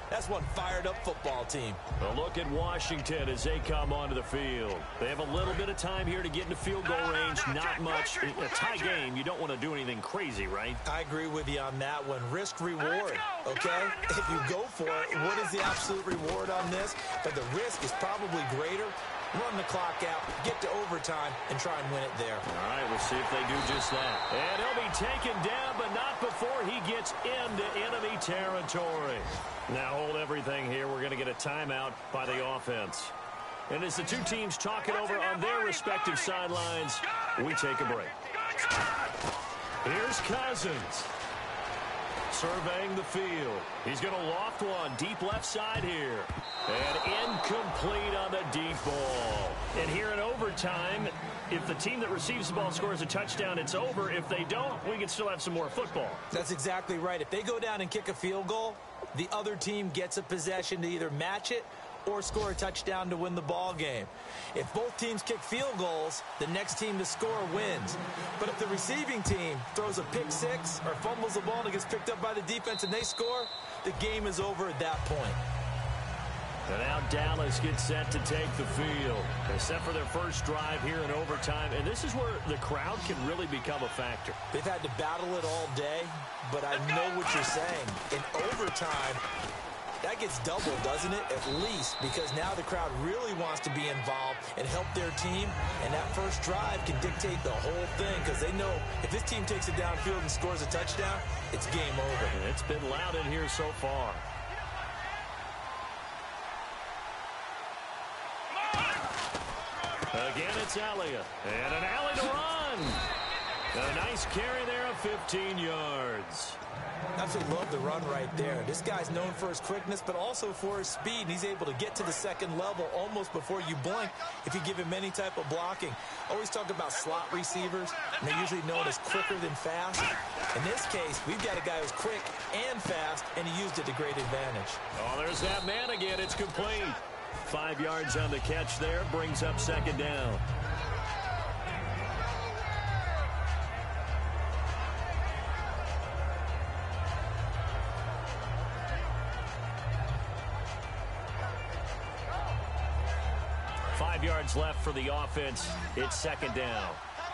[SPEAKER 3] That's one fired-up football team.
[SPEAKER 2] A look at Washington as they come onto the field. They have a little bit of time here to get into field goal range. Not much. A tie game, you don't want to do anything crazy, right?
[SPEAKER 3] I agree with you on that one. Risk-reward, okay? If you go for it, what is the absolute reward on this? But the risk is probably greater. Run the clock out, get to overtime, and try and win it there.
[SPEAKER 2] All right, we'll see if they do just that. And he'll be taken down, but not before he gets into enemy territory. Now hold everything here. We're going to get a timeout by the offense. And as the two teams talk it over on their respective sidelines, we take a break. Here's Cousins. Surveying the field. He's going to loft one deep left side here. And incomplete on the deep ball. And here in overtime, if the team that receives the ball scores a touchdown, it's over. If they don't, we can still have some more football.
[SPEAKER 3] That's exactly right. If they go down and kick a field goal, the other team gets a possession to either match it or score a touchdown to win the ball game. If both teams kick field goals, the next team to score wins. But if the receiving team throws a pick six or fumbles the ball and it gets picked up by the defense and they score, the game is over at that point.
[SPEAKER 2] And now Dallas gets set to take the field. They're set for their first drive here in overtime, and this is where the crowd can really become a factor.
[SPEAKER 3] They've had to battle it all day, but I know what you're saying. In overtime, that gets doubled, doesn't it? At least, because now the crowd really wants to be involved and help their team, and that first drive can dictate the whole thing because they know if this team takes it downfield and scores a touchdown, it's game over.
[SPEAKER 2] And it's been loud in here so far. Again, it's Elliott. And an alley to run. A nice carry there of 15 yards.
[SPEAKER 3] Absolutely love the run right there. This guy's known for his quickness, but also for his speed. And he's able to get to the second level almost before you blink if you give him any type of blocking. Always talk about slot receivers, and they're usually known as quicker than fast. In this case, we've got a guy who's quick and fast, and he used it to great advantage.
[SPEAKER 2] Oh, there's that man again. It's complete. 5 yards on the catch there, brings up second down. Five yards left for the offense. It's second down.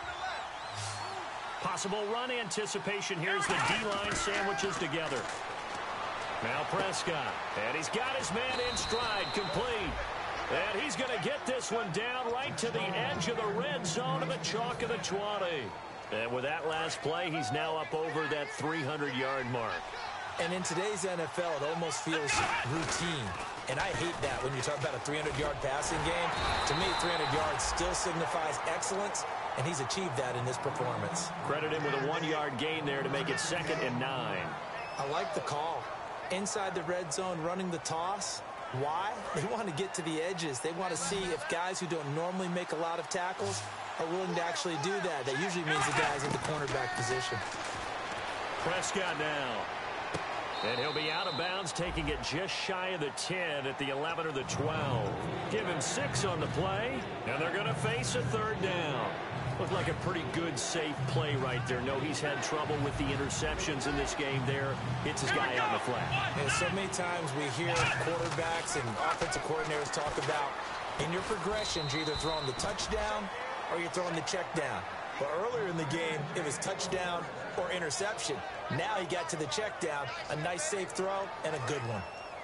[SPEAKER 2] Possible run anticipation. Here's the D-line sandwiches together. Now Prescott, and he's got his man in stride, complete. And he's going to get this one down right to the edge of the red zone of the chalk of the 20. And with that last play, he's now up over that 300-yard mark.
[SPEAKER 3] And in today's NFL, it almost feels routine. And I hate that when you talk about a 300-yard passing game. To me, 300 yards still signifies excellence, and he's achieved that in this performance.
[SPEAKER 2] Credit him with a 1-yard gain there to make it 2nd and 9.
[SPEAKER 3] I like the call. Inside the red zone, running the toss. Why? They want to get to the edges. They want to see if guys who don't normally make a lot of tackles are willing to actually do that. That usually means the guy's in the cornerback position.
[SPEAKER 2] Prescott now. And he'll be out of bounds, taking it just shy of the 10 at the 11 or the 12. Give him 6 on the play, and they're going to face a third down. Looked like a pretty good, safe play right there. No, he's had trouble with the interceptions in this game there. Hits his guy on the flat.
[SPEAKER 3] And so many times we hear quarterbacks and offensive coordinators talk about in your progressions, you're either throwing the touchdown or you're throwing the check down. But earlier in the game, it was touchdown or interception. Now he got to the check down, a nice safe throw, and a good one.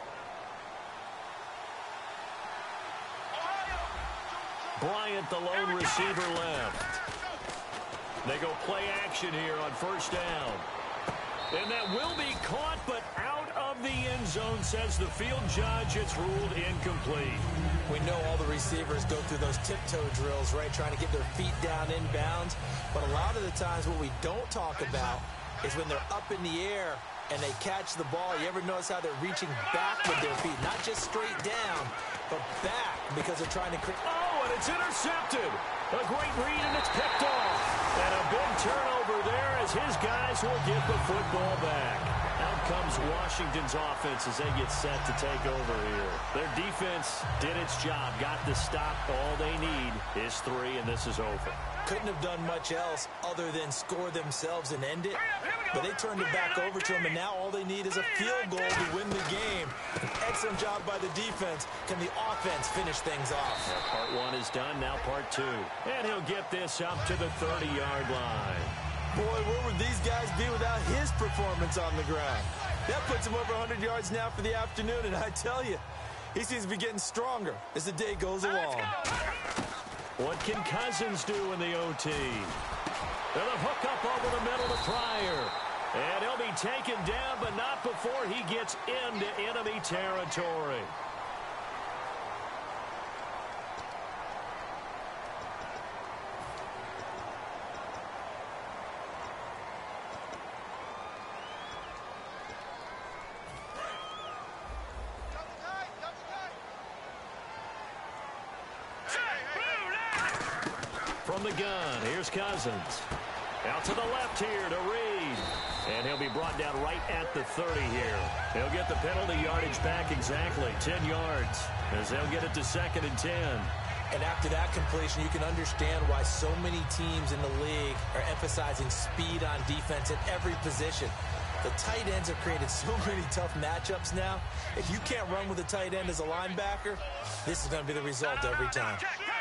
[SPEAKER 2] Bryant, the lone receiver, left. They go play action here on first down. And that will be caught, but out of the end zone, says the field judge. It's ruled incomplete.
[SPEAKER 3] We know all the receivers go through those tiptoe drills, right, trying to get their feet down inbounds. But a lot of the times what we don't talk about is when they're up in the air and they catch the ball. You ever notice how they're reaching back with their feet? Not just straight down, but back because they're trying to...
[SPEAKER 2] Oh, and it's intercepted. A great read, and it's picked off. And a big turnover there as his guys will get the football back. Out comes Washington's offense as they get set to take over here. Their defense did its job, got the stop. All they need is 3, and this is over.
[SPEAKER 3] couldn't have done much else other than score themselves and end it. But they turned it back over to him, and now all they need is a field goal to win the game. Excellent job by the defense. Can the offense finish things off?
[SPEAKER 2] Yeah, part one is done, now part two. And he'll get this up to the 30-yard line.
[SPEAKER 3] Boy, where would these guys be without his performance on the ground? That puts him over 100 yards now for the afternoon, and I tell you, he seems to be getting stronger as the day goes along.
[SPEAKER 2] What can Cousins do in the OT? They'll hook up over the middle to Pryor. And he'll be taken down, but not before he gets into enemy territory. From the gun, here's Cousins. Out to the left here to Reed. And he'll be brought down right at the 30 here. He'll get the penalty yardage back exactly, 10 yards, as they'll get it to 2nd and 10.
[SPEAKER 3] And after that completion, you can understand why so many teams in the league are emphasizing speed on defense at every position. The tight ends have created so many tough matchups now. If you can't run with a tight end as a linebacker, this is going to be the result every time.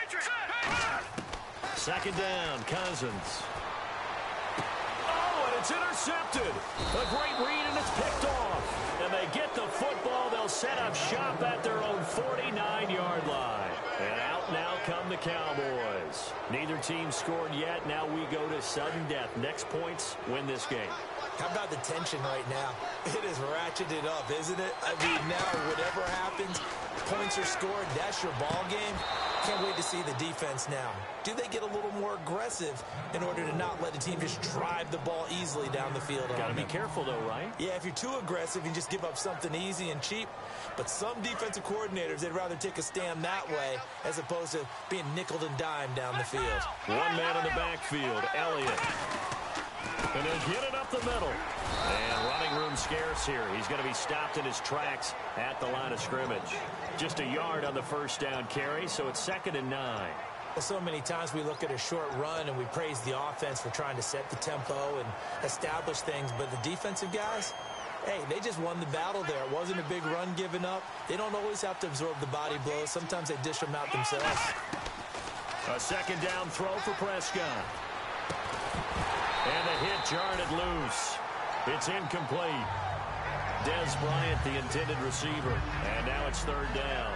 [SPEAKER 2] 2nd down, Cousins. Oh, and it's intercepted. A great read, and it's picked off. And they get the football. They'll set up shop at their own 49-yard line. And out now come the Cowboys. Neither team scored yet. Now we go to sudden death. Next points win this game.
[SPEAKER 3] How about the tension right now? It is ratcheted up, isn't it? I mean, now whatever happens, points are scored. That's your ball game. Can't wait to see the defense now. Do they get a little more aggressive in order to not let the team just drive the ball easily down the field?
[SPEAKER 2] Got to be careful, though, right?
[SPEAKER 3] Yeah, if you're too aggressive, you just give up something easy and cheap. But some defensive coordinators, they'd rather take a stand that way as opposed to being nickeled and dimed down the field.
[SPEAKER 2] One man in the backfield, Elliott. And they'll get it up the middle. And running room scarce here. He's going to be stopped in his tracks at the line of scrimmage. Just a yard on the first down carry, so it's 2nd and 9.
[SPEAKER 3] Well, so many times we look at a short run and we praise the offense for trying to set the tempo and establish things. But the defensive guys, hey, they just won the battle there. It wasn't a big run given up. They don't always have to absorb the body blows. Sometimes they dish them out themselves.
[SPEAKER 2] A 2nd down throw for Prescott. And the hit jarred it loose. It's incomplete. Dez Bryant, the intended receiver. And now it's 3rd down.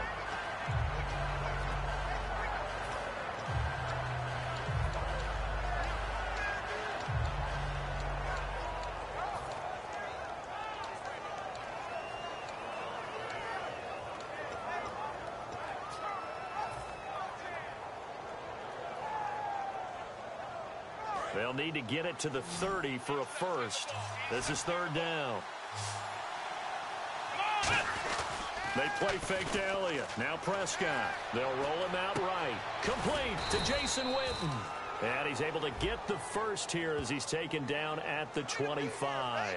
[SPEAKER 2] They'll need to get it to the 30 for a first. This is 3rd down. They play fake to Elliott. Now Prescott. They'll roll him out right. Complete to Jason Witten. And he's able to get the first here as he's taken down at the 25.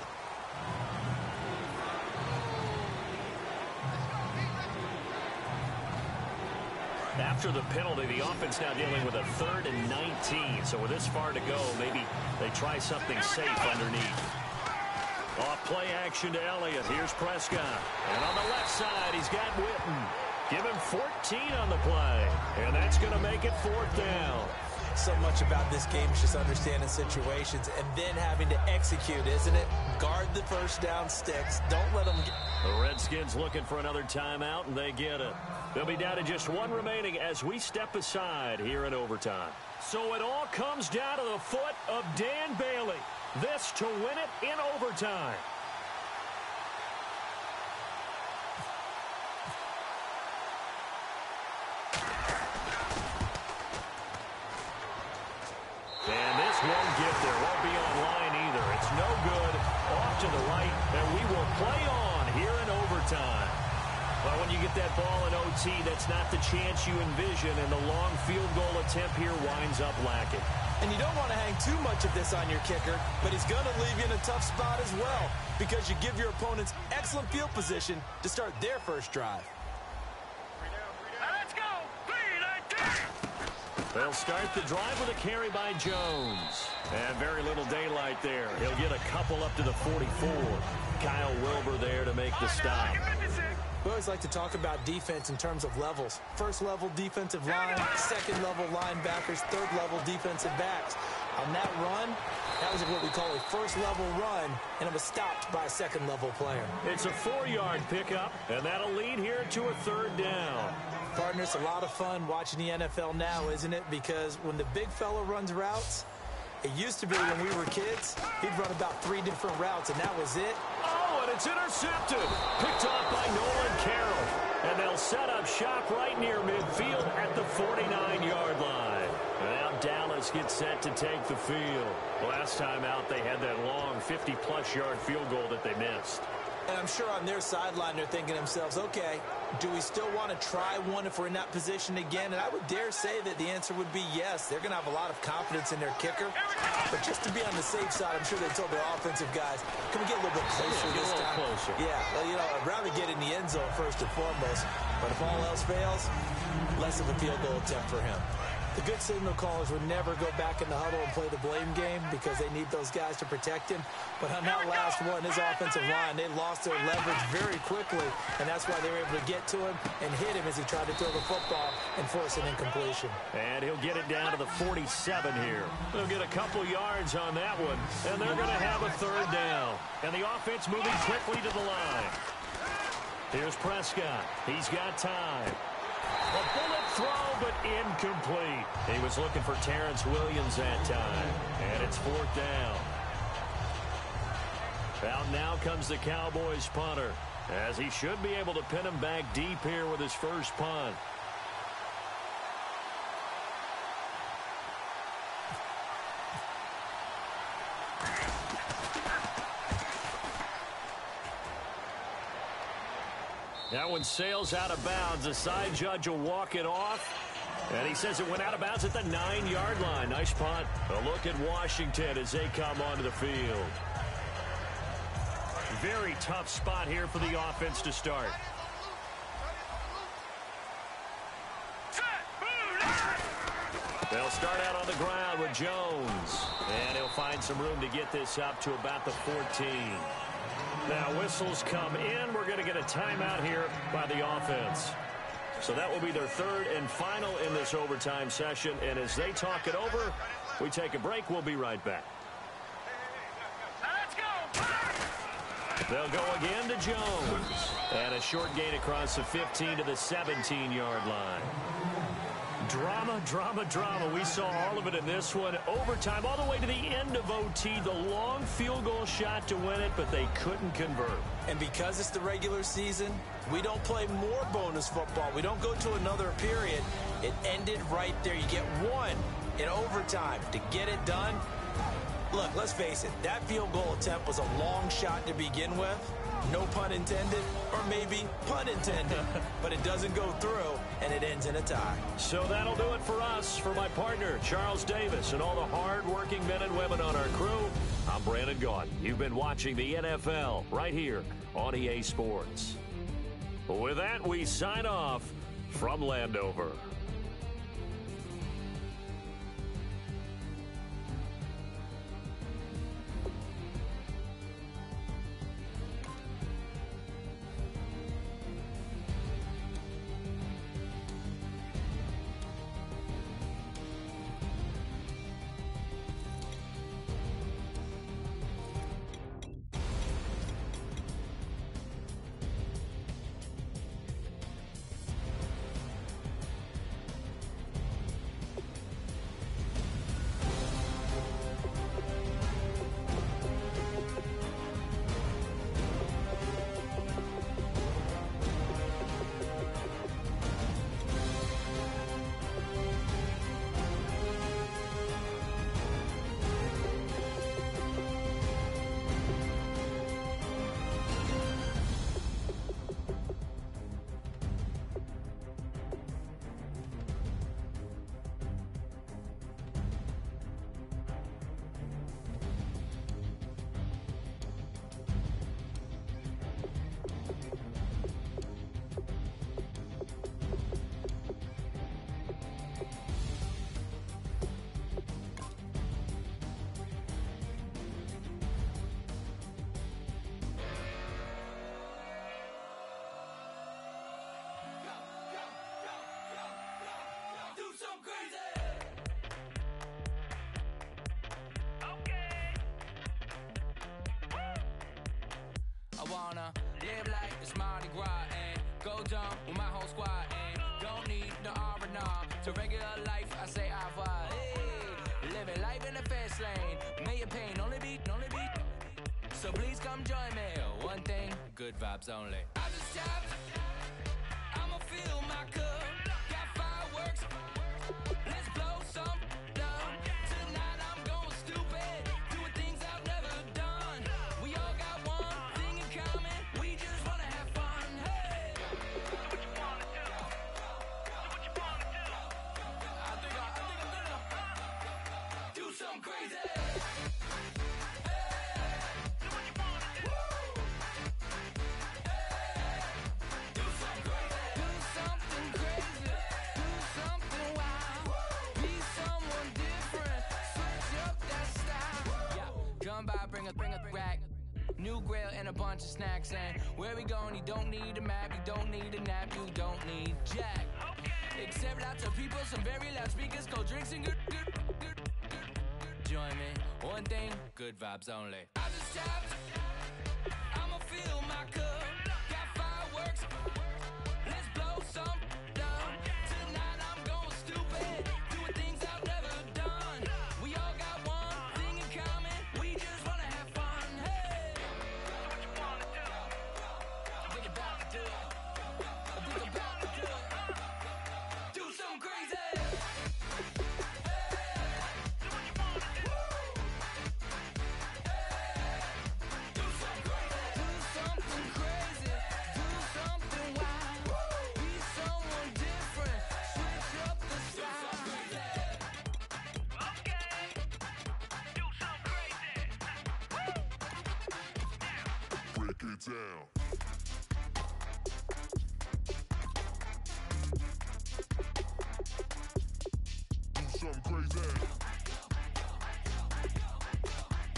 [SPEAKER 2] After the penalty, the offense now dealing with a 3rd and 19. So with this far to go, maybe they try something safe underneath. Off play action to Elliott. Here's Prescott. And on the left side, he's got Witten. Give him 14 on the play. And that's going to make it 4th down.
[SPEAKER 3] So much about this game is just understanding situations and then having to execute, isn't it? Guard the first down sticks. Don't let them get...
[SPEAKER 2] The Redskins looking for another timeout, and they get it. They'll be down to just one remaining as we step aside here in overtime. So it all comes down to the foot of Dan Bailey. This to win it in overtime. And this won't get there. Won't be online either. It's no good. Off to the right, and we will play on here in overtime. But when you get that ball in OT, that's not the chance you envision, and the long field goal attempt here winds up lacking.
[SPEAKER 3] And you don't want to hang too much of this on your kicker, but he's going to leave you in a tough spot as well because you give your opponents excellent field position to start their first drive.
[SPEAKER 4] Let's go. 3, 19.
[SPEAKER 2] They'll start the drive with a carry by Jones. And very little daylight there. He'll get a couple up to the 44. Kyle Wilbur there to make the stop.
[SPEAKER 3] We always like to talk about defense in terms of levels. First level defensive line, second level linebackers, third level defensive backs. On that run, that was what we call a first level run, and it was stopped by a second level player.
[SPEAKER 2] It's a 4-yard pickup, and that'll lead here to a third down.
[SPEAKER 3] Partner, it's a lot of fun watching the NFL now, isn't it? Because when the big fella runs routes, it used to be when we were kids, he'd run about 3 different routes, and that was it.
[SPEAKER 2] Oh, and it's intercepted. Picked off by Nolan Carroll. And they'll set up shop right near midfield at the 49-yard line. Now Dallas gets set to take the field. Last time out, they had that long 50-plus yard field goal that they missed.
[SPEAKER 3] And I'm sure on their sideline they're thinking to themselves, okay, do we still want to try one if we're in that position again? And I would dare say that the answer would be yes. They're going to have a lot of confidence in their kicker. But just to be on the safe side, I'm sure they told their offensive guys, can we get a little bit closer this time?
[SPEAKER 2] Closer.
[SPEAKER 3] Yeah, well, you know, I'd rather get in the end zone first and foremost. But if all else fails, less of a field goal attempt for him. The good signal callers would never go back in the huddle and play the blame game because they need those guys to protect him. But on that last one, his offensive line, they lost their leverage very quickly, and that's why they were able to get to him and hit him as he tried to throw the football and force an incompletion.
[SPEAKER 2] And he'll get it down to the 47 here. They'll get a couple yards on that one, and they're going to have a third down. And the offense moving quickly to the line. Here's Prescott. He's got time. A bullet throw, but incomplete. He was looking for Terrence Williams that time. And it's fourth down. Out now comes the Cowboys punter, as he should be able to pin him back deep here with his first punt. That one sails out of bounds. The side judge will walk it off. And he says it went out of bounds at the 9-yard line. Nice punt. A look at Washington as they come onto the field. Very tough spot here for the offense to start. They'll start out on the ground with Jones. And he'll find some room to get this up to about the 14. Now whistles come in. We're going to get a timeout here by the offense. So that will be their third and final in this overtime session. And as they talk it over, we take a break. We'll be right back.
[SPEAKER 4] Let's go!
[SPEAKER 2] They'll go again to Jones. And a short gain across the 15 to the 17-yard line. Drama, drama, drama. We saw all of it in this one. Overtime all the way to the end of OT. The long field goal shot to win it, but they couldn't convert.
[SPEAKER 3] And because it's the regular season, we don't play more bonus football. We don't go to another period. It ended right there. You get one in overtime to get it done. Look, let's face it. That field goal attempt was a long shot to begin with. No pun intended, or maybe pun intended. But it doesn't go through, and it ends in a tie.
[SPEAKER 2] So that'll do it for us. For my partner, Charles Davis, and all the hard-working men and women on our crew, I'm Brandon Gaudin. You've been watching the NFL right here on EA Sports. With that, we sign off from Landover.
[SPEAKER 5] wanna live like it's Mardi Gras and go dumb with my whole squad and don't need no R&R. To regular life, I say au revoir. Hey, living life in the fast lane. May your pain only beat. So please come join me. One thing, good vibes only. I just tapped. I'ma fill my cup. Got fireworks. Let's blow some down. Tonight I'm going stupid. Doing things I've never done. We all got one thing in common. We just wanna have fun. Hey.
[SPEAKER 4] Do what you wanna do. Do what you wanna do.
[SPEAKER 5] I think I'm gonna do something crazy. Come by, bring a rack. New grill and a bunch of snacks. And where we going, you don't need a map. You don't need a nap. You don't need jack. Except lots of people, some very loud speakers, cold drinks and good. Join me. One thing, good vibes only. I just tapped. I'ma fill my cup. Got fireworks. Let's blow some down. Tonight I'm going stupid. Doing things I've never done. We all got one thing in common. We just wanna have fun. Hey.
[SPEAKER 4] Do what you wanna do.
[SPEAKER 5] I think about to do it. I think about to do it. Do something crazy.
[SPEAKER 4] Do what you wanna do.
[SPEAKER 5] Do something crazy. Do something wild. Be someone different. Switch up the style.
[SPEAKER 4] Okay. Do something crazy.
[SPEAKER 6] Break it down. Do something crazy.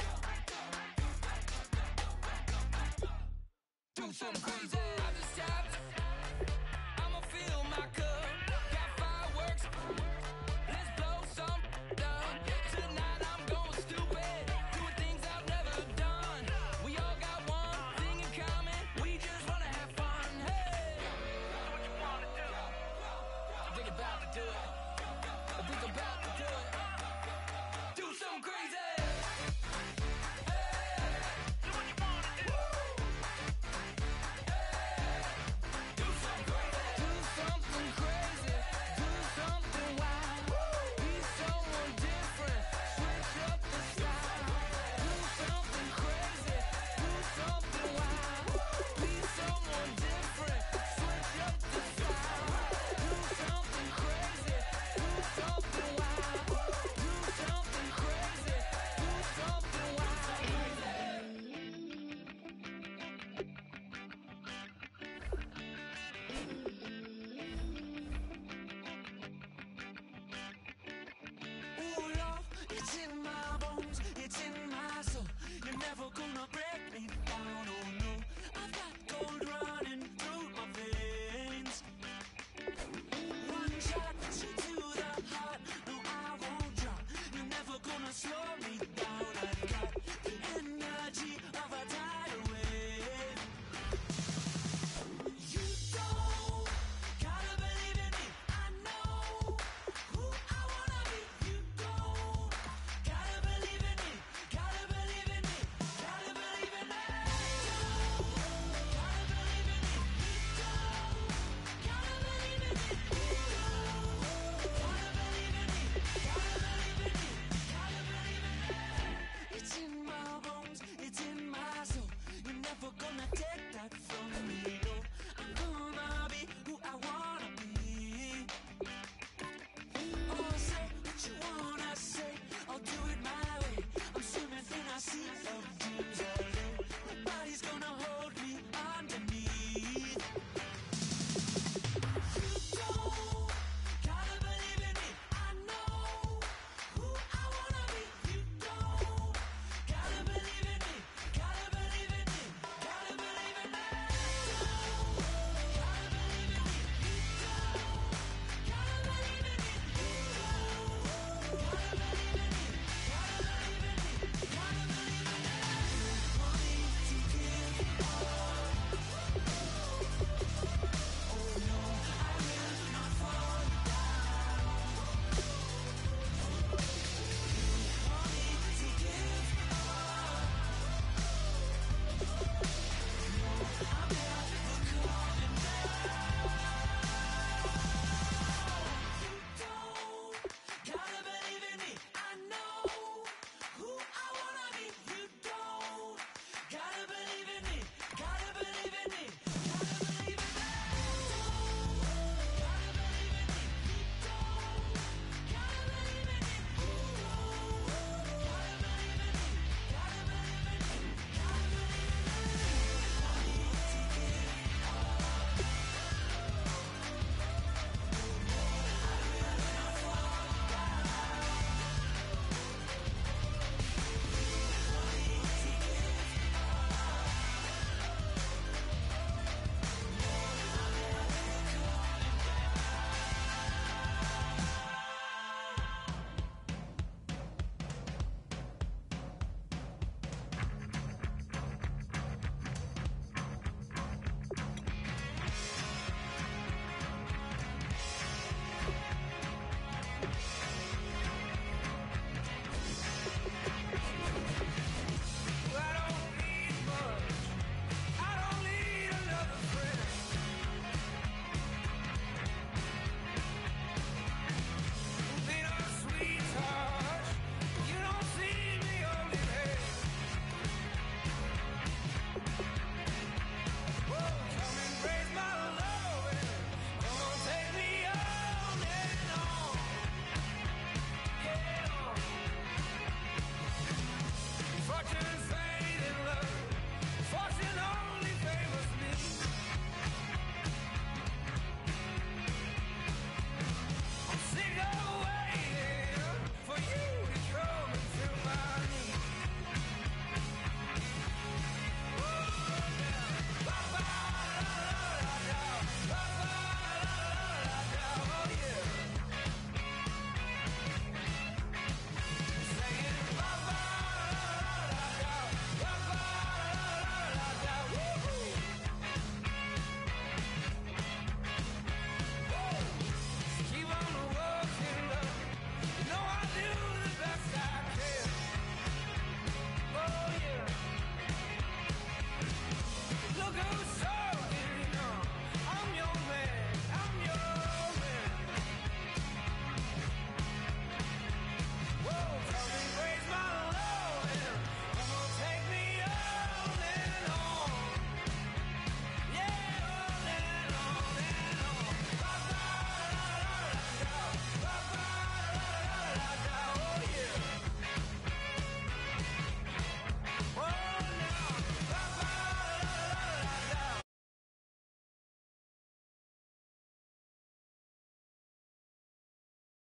[SPEAKER 5] Do something crazy. I just tapped.